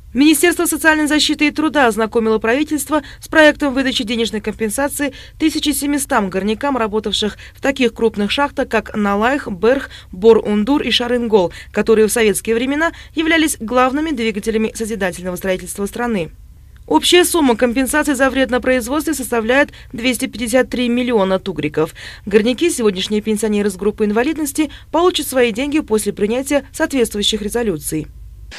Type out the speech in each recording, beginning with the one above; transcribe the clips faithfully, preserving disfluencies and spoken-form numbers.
Министерство социальной защиты и труда ознакомило правительство с проектом выдачи денежной компенсации тысяче семистам горнякам, работавших в таких крупных шахтах, как Налайх, Берх, Бор-Ундур и Шарингол, которые в советские времена являлись главными двигателями созидательного строительства страны. Общая сумма компенсации за вред на производстве составляет двести пятьдесят три миллиона тугриков. Горняки, сегодняшние пенсионеры с группы инвалидности, получат свои деньги после принятия соответствующих резолюций.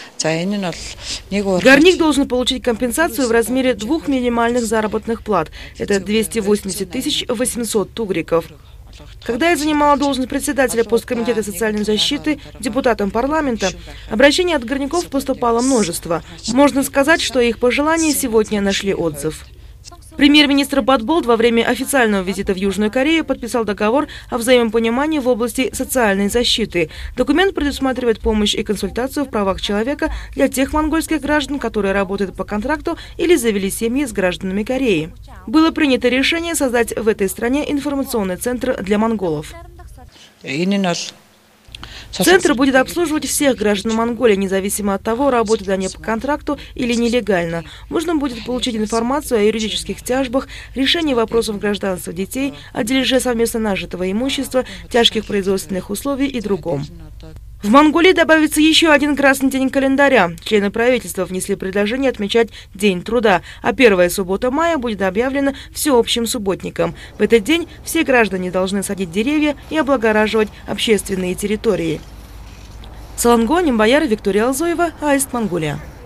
Горняк должен получить компенсацию в размере двух минимальных заработных плат. Это двести восемьдесят тысяч восемьсот тугриков. Когда я занимала должность председателя посткомитета социальной защиты депутатом парламента, обращений от горняков поступало множество. Можно сказать, что их пожелания сегодня нашли отзыв. Премьер-министр Батболд во время официального визита в Южную Корею подписал договор о взаимопонимании в области социальной защиты. Документ предусматривает помощь и консультацию в правах человека для тех монгольских граждан, которые работают по контракту или завели семьи с гражданами Кореи. Было принято решение создать в этой стране информационный центр для монголов. Центр будет обслуживать всех граждан Монголии, независимо от того, работают они по контракту или нелегально. Можно будет получить информацию о юридических тяжбах, решении вопросов гражданства детей, о дележе совместно нажитого имущества, тяжких производственных условий и другом. В Монголии добавится еще один красный день календаря. Члены правительства внесли предложение отмечать День труда, а первая суббота мая будет объявлена всеобщим субботником. В этот день все граждане должны садить деревья и облагораживать общественные территории. Саланго, Нимбаяр, Виктория Алзоева, Аист, Монголия.